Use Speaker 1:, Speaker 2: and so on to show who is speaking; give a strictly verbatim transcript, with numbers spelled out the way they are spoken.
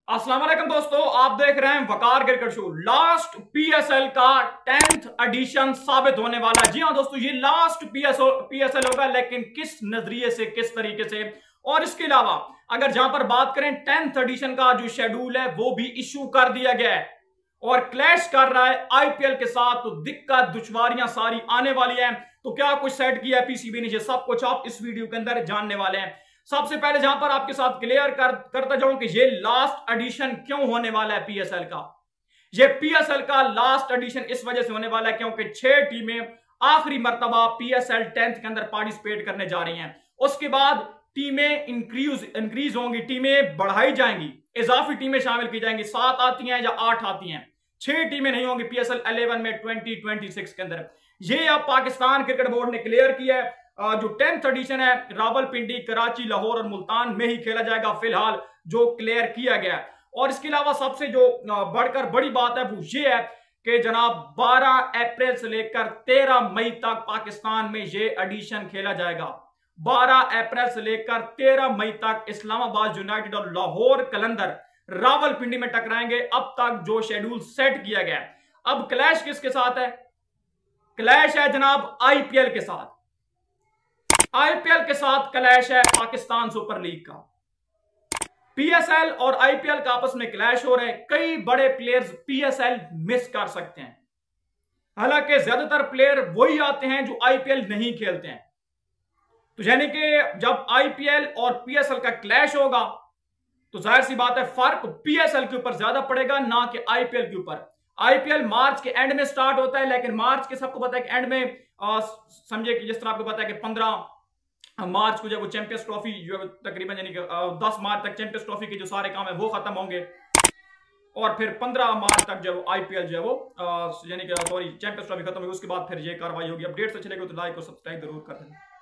Speaker 1: अस्सलाम वालेकुम दोस्तों, आप देख रहे हैं Waqar cricket show. Last PSL का टेंथ एडिशन साबित होने वाला है। जी हां दोस्तों, ये लास्ट पीएसएल होगा, लेकिन किस नजरिए से, किस तरीके से। और इसके अलावा अगर जहां पर बात करें, टेंथ एडिशन का जो शेड्यूल है वो भी इश्यू कर दिया गया है और क्लैश कर रहा है आईपीएल के साथ। तो दिक्कत दुश्वारियां सारी आने वाली हैं। तो क्या कुछ सेट किया है पीसीबी ने, सब कुछ आप इस वीडियो के अंदर जानने वाले हैं। सबसे पहले जहां पर आपके साथ क्लियर कर करता जाऊं कि ये लास्ट एडिशन क्यों होने वाला है पीएसएल का। ये पीएसएल का लास्ट एडिशन इस वजह से होने वाला है क्योंकि छह टीमें आखिरी मर्तबा पीएसएल टेंथ के अंदर पार्टिसिपेट करने जा रही हैं। उसके बाद टीमें इंक्रीज इंक्रीज होंगी, टीमें बढ़ाई जाएंगी, इजाफी टीमें शामिल की जाएंगी। सात आती हैं या आठ आती हैं, छह टीमें नहीं होंगी पीएसएल इलेवन में ट्वेंटी ट्वेंटी सिक्स के अंदर। ये अब पाकिस्तान क्रिकेट बोर्ड ने क्लियर किया है। जो टेंथ एडिशन है रावलपिंडी, कराची, लाहौर और मुल्तान में ही खेला जाएगा फिलहाल, जो क्लियर किया गया है। और इसके अलावा सबसे जो बढ़कर बड़ी बात है वो ये है कि जनाब बारह अप्रैल से लेकर तेरह मई तक पाकिस्तान में ये एडिशन खेला जाएगा। बारह अप्रैल से लेकर तेरह मई तक इस्लामाबाद यूनाइटेड और लाहौर कलंदर रावलपिंडी में टकराएंगे। अब तक जो शेड्यूल सेट किया गया है। अब क्लैश किसके साथ है? क्लैश है जनाब आईपीएल के साथ। आईपीएल के साथ क्लैश है पाकिस्तान सुपर लीग का। पीएसएल और आईपीएल का आपस में क्लैश हो रहे हैं। कई बड़े प्लेयर्स पीएसएल मिस कर सकते हैं, हालांकि ज्यादातर प्लेयर वही आते हैं जो आईपीएल नहीं खेलते हैं। तो यानी कि जब आईपीएल और पीएसएल का क्लैश होगा तो जाहिर सी बात है फर्क पीएसएल के ऊपर ज्यादा पड़ेगा, ना कि आईपीएल के ऊपर। आईपीएल मार्च के एंड में स्टार्ट होता है, लेकिन मार्च के सबको पता है कि एंड में समझे कि जिस तरह आपको पता है कि पंद्रह मार्च को जब वो चैंपियंस ट्रॉफी जो तकरीबन यानी कि दस मार्च तक चैंपियंस ट्रॉफी के जो सारे काम है वो खत्म होंगे और फिर पंद्रह मार्च तक जब आईपीएल जो है वो यानी कि सॉरी चैंपियंस ट्रॉफी खत्म होगी, उसके बाद फिर ये कार्रवाई होगी। अपडेट्स अच्छे लगे तो लाइक और सब्सक्राइब जरूर कर दें।